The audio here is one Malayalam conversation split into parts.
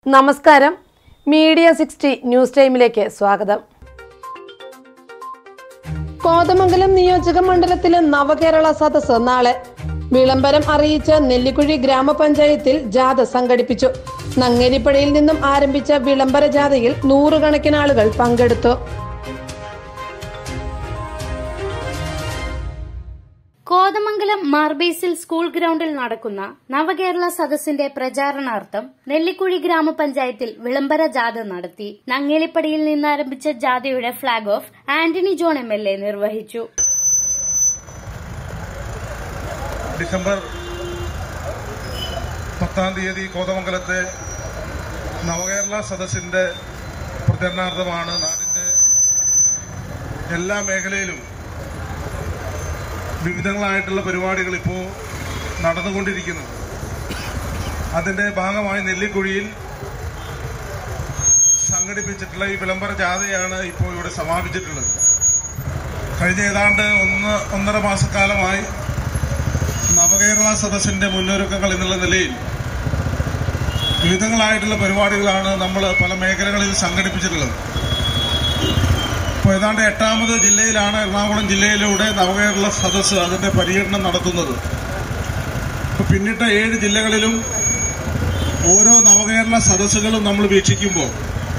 നമസ്കാരം. മീഡിയ 60 ന്യൂസ് ടൈമിലേക്ക് സ്വാഗതം. കോതമംഗലം നിയോജക മണ്ഡലത്തിലെ നവകേരള സദസ്സ് നാളെ. വിളംബരം അറിയിച്ച് നെല്ലിക്കുഴി ഗ്രാമപഞ്ചായത്തിൽ ജാഥ സംഘടിപ്പിച്ചു. നങ്ങേലിപ്പടിയിൽ നിന്നും ആരംഭിച്ച വിളംബര ജാഥയിൽ 100 കണക്കിന് ആളുകൾ പങ്കെടുത്തു. കോതമംഗലം മാർബേസിൽ സ്കൂൾ ഗ്രൌണ്ടിൽ നടക്കുന്ന നവകേരള സദസ്സിന്റെ പ്രചാരണാർത്ഥം നെല്ലിക്കുഴി ഗ്രാമപഞ്ചായത്തിൽ വിളംബര ജാഥ നടത്തി. നങ്ങേലിപ്പടിയിൽ നിന്നാരംഭിച്ച ജാഥയുടെ flag off Antony John MLA നിർവഹിച്ചു. ഡിസംബർ 10 കോതമംഗലത്തെ നവകേരള സദസ്സിന്റെ പ്രചരണാർത്ഥമാണ് നാടിന്റെ എല്ലാ മേഖലയിലും വിവിധങ്ങളായിട്ടുള്ള പരിപാടികൾ ഇപ്പോൾ നടന്നുകൊണ്ടിരിക്കുന്നു. അതിന്റെ ഭാഗമായി നെല്ലിക്കുഴിയിൽ സംഘടിപ്പിച്ചിട്ടുള്ള ഈ വിളംബര ജാഥയാണ് ഇപ്പോൾ ഇവിടെ സമാപിച്ചിട്ടുള്ളത്. കഴിഞ്ഞ ഏതാണ്ട് 1.5 മാസക്കാലമായി നവകേരള സദസ്സിന്റെ മുന്നൊരുക്കങ്ങൾ എന്നുള്ള നിലയിൽ വിവിധങ്ങളായിട്ടുള്ള പരിപാടികളാണ് നമ്മൾ പല മേഖലകളിൽ സംഘടിപ്പിച്ചിട്ടുള്ളത്. ഇപ്പോൾ ഏതാണ്ട് 8ാമത് ജില്ലയിലാണ് എറണാകുളം ജില്ലയിലൂടെ നവകേരള സദസ്സ് അതിന്റെ പര്യടനം നടത്തുന്നത്. ഇപ്പോൾ പിന്നിട്ട 7 ജില്ലകളിലും ഓരോ നവകേരള സദസ്സുകളും നമ്മൾ വീക്ഷിക്കുമ്പോൾ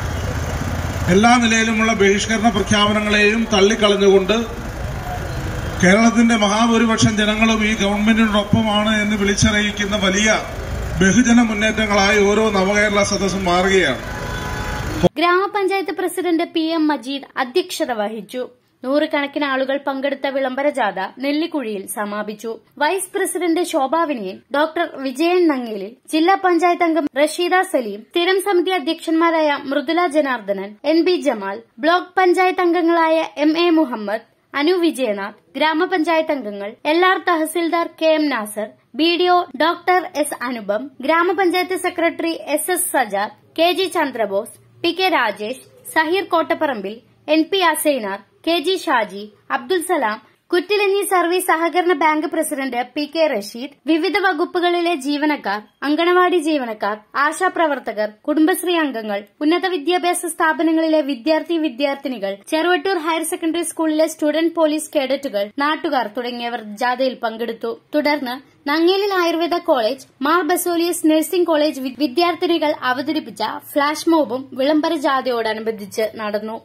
എല്ലാ നിലയിലുമുള്ള ബഹിഷ്കരണ പ്രഖ്യാപനങ്ങളെയും തള്ളിക്കളഞ്ഞുകൊണ്ട് കേരളത്തിന്റെ മഹാഭൂരിപക്ഷം ജനങ്ങളും ഈ ഗവൺമെന്റിനോടൊപ്പമാണ് എന്ന് വിളിച്ചറിയിക്കുന്ന വലിയ ബഹുജന മുന്നേറ്റങ്ങളായി ഓരോ നവകേരള സദസ്സും മാറുകയാണ്. ഗ്രാമപഞ്ചായത്ത് പ്രസിഡന്റ് PM മജീദ് അധ്യക്ഷത വഹിച്ചു. 100 കണക്കിന് ആളുകൾ പങ്കെടുത്ത വിളംബര ജാഥ നെല്ലിക്കുഴിയിൽ സമാപിച്ചു. Vice president Shobha Vinayan, doctor Vijayan Nangelil, ജില്ലാ പഞ്ചായത്ത് അംഗം റഷീദ സലീം, സ്ഥിരം സമിതി അധ്യക്ഷന്മാരായ മൃദുല ജനാർദ്ദനൻ, NB ജമാൽ, ബ്ലോക്ക് പഞ്ചായത്ത് അംഗങ്ങളായ MA മുഹമ്മദ്, അനു വിജയനാഥ്, ഗ്രാമപഞ്ചായത്ത് അംഗങ്ങൾ LR tahsildar KM Nasar, BDO doctor S Anupam, grama panchayat secretary SS Sajad, KG Chandrabose, PK Rajesh, Saheer Kottaparambil, NP Asainar, KG Shaji, Abdul Salam, Kuttilanji service സഹകരണ ബാങ്ക് പ്രസിഡന്റ് PK റഷീദ്, വിവിധ വകുപ്പുകളിലെ ജീവനക്കാർ, അങ്കണവാടി ജീവനക്കാർ, ആശാപ്രവർത്തകർ, കുടുംബശ്രീ അംഗങ്ങൾ, ഉന്നത വിദ്യാഭ്യാസ സ്ഥാപനങ്ങളിലെ വിദ്യാർത്ഥിനികൾ, ചെറുവട്ടൂർ ഹയർ സെക്കൻഡറി സ്കൂളിലെ സ്റ്റുഡന്റ് പോലീസ് കേഡറ്റുകൾ, നാട്ടുകാർ തുടങ്ങിയവർ ജാഥയിൽ പങ്കെടുത്തു. തുടർന്ന് Nangelil Ayurveda college, Mar Baselios nursing college വിദ്യാർത്ഥിനികൾ അവതരിപ്പിച്ച ഫ്ളാഷ് മോബും വിളംബര ജാഥയോടനുബന്ധിച്ച് നടന്നു.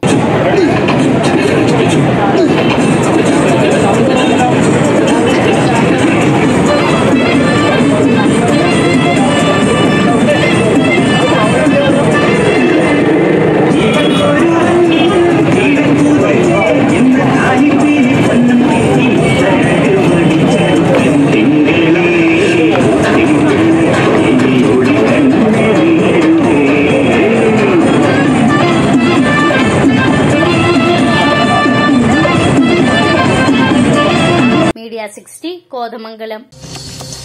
മീഡിയ 60 കോതമംഗലം.